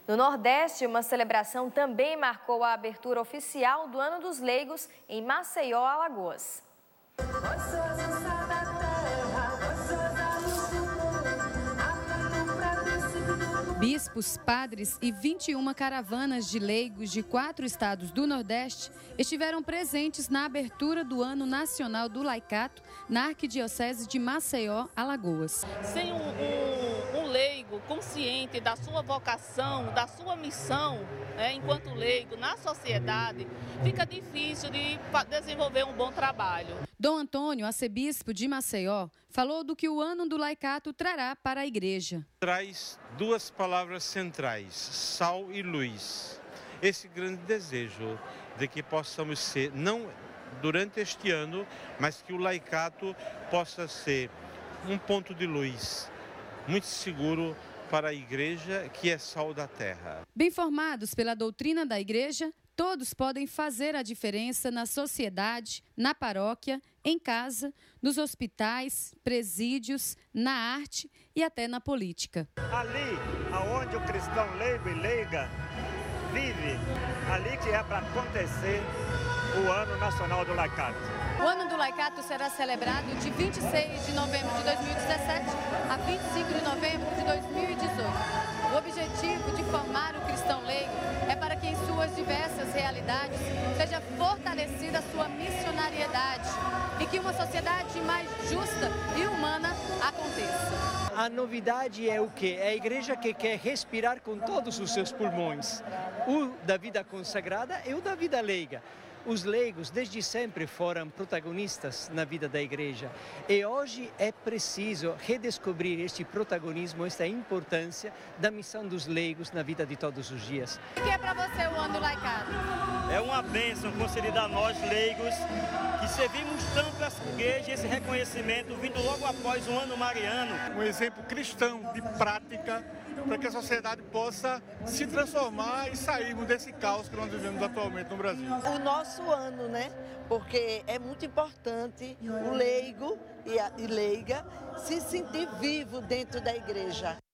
No Nordeste, uma celebração também marcou a abertura oficial do Ano dos Leigos em Maceió, Alagoas. Bispos, padres e 21 caravanas de leigos de 4 estados do Nordeste estiveram presentes na abertura do Ano Nacional do Laicato na Arquidiocese de Maceió, Alagoas. Sem um leigo consciente da sua vocação, da sua missão, enquanto leigo na sociedade, fica difícil de desenvolver um bom trabalho. Dom Antônio, arcebispo de Maceió, falou do que o Ano do Laicato trará para a igreja. Traz duas palavras centrais, sal e luz. Esse grande desejo de que possamos ser, não durante este ano, mas que o laicato possa ser um ponto de luz muito seguro para a igreja, que é sal da terra. Bem formados pela doutrina da igreja, todos podem fazer a diferença na sociedade, na paróquia, em casa, nos hospitais, presídios, na arte e até na política. Ali aonde o cristão leigo e leiga vive, ali que é para acontecer o Ano Nacional do Laicato. O Ano do Laicato será celebrado de 26 de novembro de 2017 a 25 de novembro de 2018. O objetivo de formar o cristão leigo é para que em suas diversas realidades seja fortalecida a sua missionariedade e que uma sociedade mais justa e humana aconteça. A novidade é o quê? É a igreja que quer respirar com todos os seus pulmões, o da vida consagrada e o da vida leiga. Os leigos desde sempre foram protagonistas na vida da igreja e hoje é preciso redescobrir este protagonismo, esta importância da missão dos leigos na vida de todos os dias. O que é para você o Ano do Laicato? É uma bênção concedida a nós leigos que servimos tanto essa igreja, esse reconhecimento vindo logo após o ano mariano. Um exemplo cristão de prática para que a sociedade possa se transformar e sairmos desse caos que nós vivemos atualmente no Brasil. O nosso ano, né? Porque é muito importante o leigo e leiga se sentir vivo dentro da igreja.